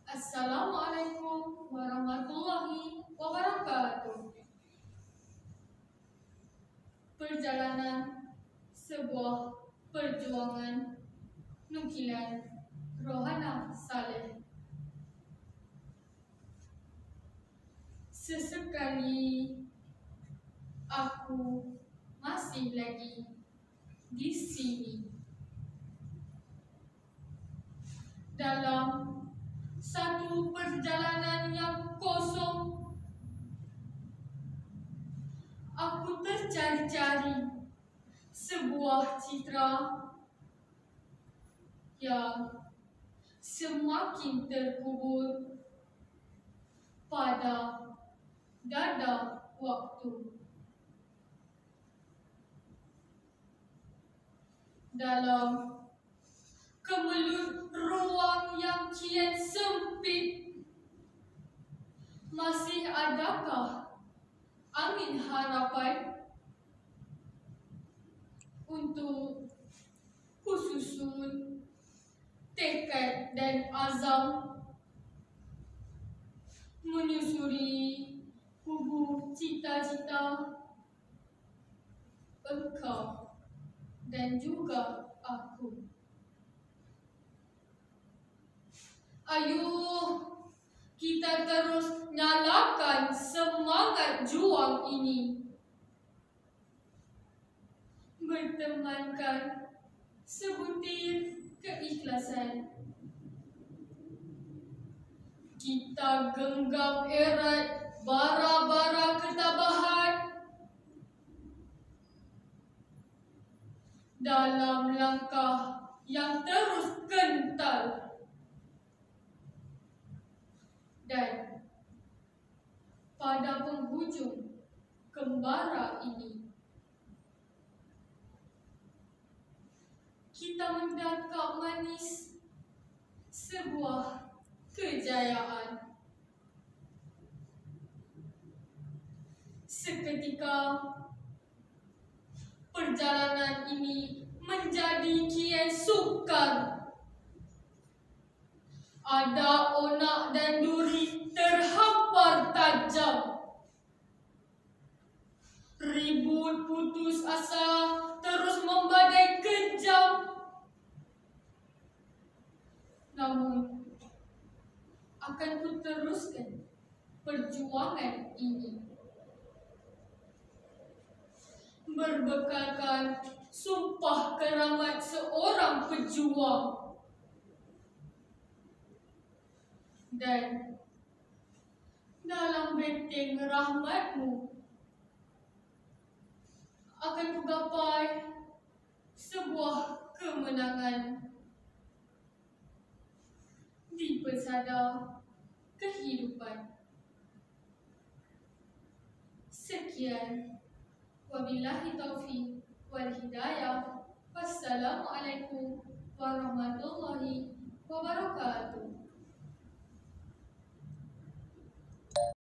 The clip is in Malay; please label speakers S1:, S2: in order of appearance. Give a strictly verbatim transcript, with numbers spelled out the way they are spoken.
S1: Assalamualaikum warahmatullahi wabarakatuh. Perjalanan sebuah perjuangan nukilan Rohana Saleh. Sesekali aku masih lagi di sini dalam satu perjalanan yang kosong. Aku tercari-cari sebuah citra yang semakin terkubur pada dada waktu. Dalam kemelut ruang yang kian sempit, masih adakah angin harapan untuk kususun tekad dan azam menyusuri kubu cita-cita engkau dan juga aku. Ayo kita terus nyalakan semangat juang ini, bertemankan sebutir keikhlasan. Kita genggam erat bara-bara ketabahan dalam langkah yang terus kental. Dan pada penghujung kembara ini, kita mendakap manis sebuah kejayaan. Seketika perjalanan ini menjadi kian sukar. Ada onak dan duri terhampar tajam. Ribut putus asa terus membadai kejam. Namun, akan ku teruskan perjuangan ini, berbekalkan sumpah keramat seorang pejuang. Dan dalam benteng rahmatmu akan ku gapai sebuah kemenangan di pesada kehidupan. Sekian, wabillahi taufiq wal hidayah. Wassalamualaikum warahmatullahi wabarakatuh.